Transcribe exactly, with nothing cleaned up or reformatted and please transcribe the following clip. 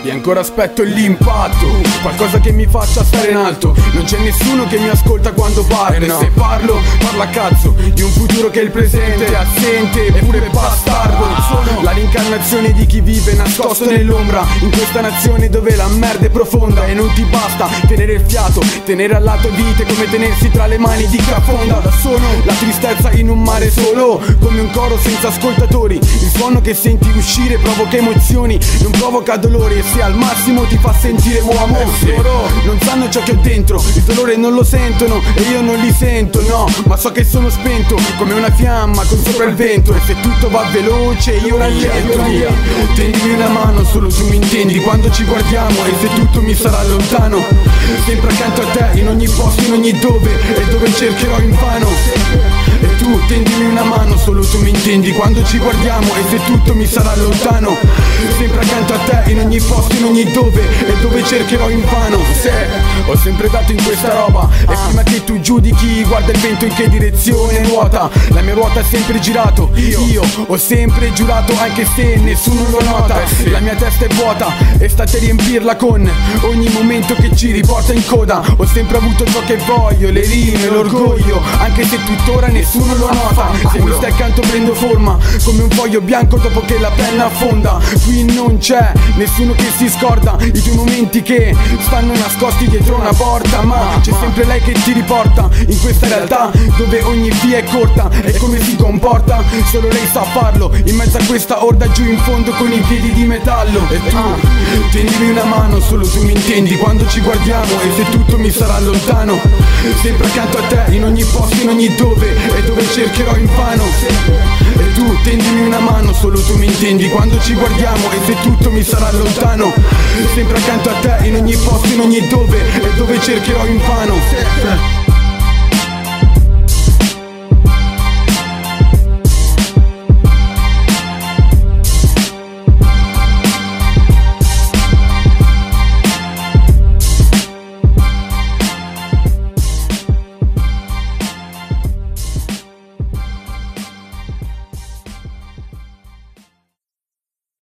e ancora aspetto l'impatto, qualcosa che mi faccia stare in alto. Non c'è nessuno che mi ascolta quando parlo, e se parlo, parlo a cazzo di un futuro che è il presente è assente eppure bastardo. Sono la rincarnazione di chi vive nascosto nell'ombra, in questa nazione dove la merda è profonda e non ti basta tenere il fiato, tenere al lato vite come tenersi tra le mani di chi affonda. Sono la tristezza in un mare solo, come un coro senza ascoltatori. Il suono che senti uscire provoca emozioni, non provoca dolori, e se al massimo ti fa sentire uomo. Loro non sanno ciò che ho dentro, il dolore non lo sentono e io non li sento, no, ma so che sono spento come una fiamma con sopra il vento, e se tutto va veloce io rallento. Via, tendimi una mano, solo tu mi intendi quando ci guardiamo, e se tutto mi sarà lontano, sempre accanto a te in ogni posto, in ogni dove, e dove cercherò invano. E tu tendimi una mano, solo tu mi intendi quando ci guardiamo, e se tutto mi sarà lontano, sempre accanto a te in ogni posto, in ogni dove, e dove cercherò invano. Se ho sempre dato in questa roba, e prima che tu giudichi guarda il vento in che direzione nuota. La mia ruota ha sempre girato, io, io ho sempre giurato anche se nessuno lo nota. La mia testa è vuota e state a riempirla con ogni momento che ci riporta in coda. Ho sempre avuto ciò che voglio, le rime, l'orgoglio, anche se tuttora nessuno lo nota. Se mi stai accanto prendo forma come un foglio bianco dopo che la penna affonda. Qui non c'è nessuno che si scorda i tuoi momenti che stanno nascosti dietro una porta, ma c'è sempre lei che ti riporta in questa realtà dove ogni via è corta. E come si comporta solo lei sa farlo, in mezzo a questa orda giù in fondo con i piedi di metallo. E tu tendimi una mano, solo tu mi intendi quando ci guardiamo, e se tutto mi sarà lontano, sempre accanto a te in ogni posto, in ogni dove, e dove cercherò invano. E tu tendimi una mano, solo tu mi intendi quando ci guardiamo, e se tutto mi sarà lontano, sempre accanto a te in ogni posto, in ogni dove, e dove cercherò invano.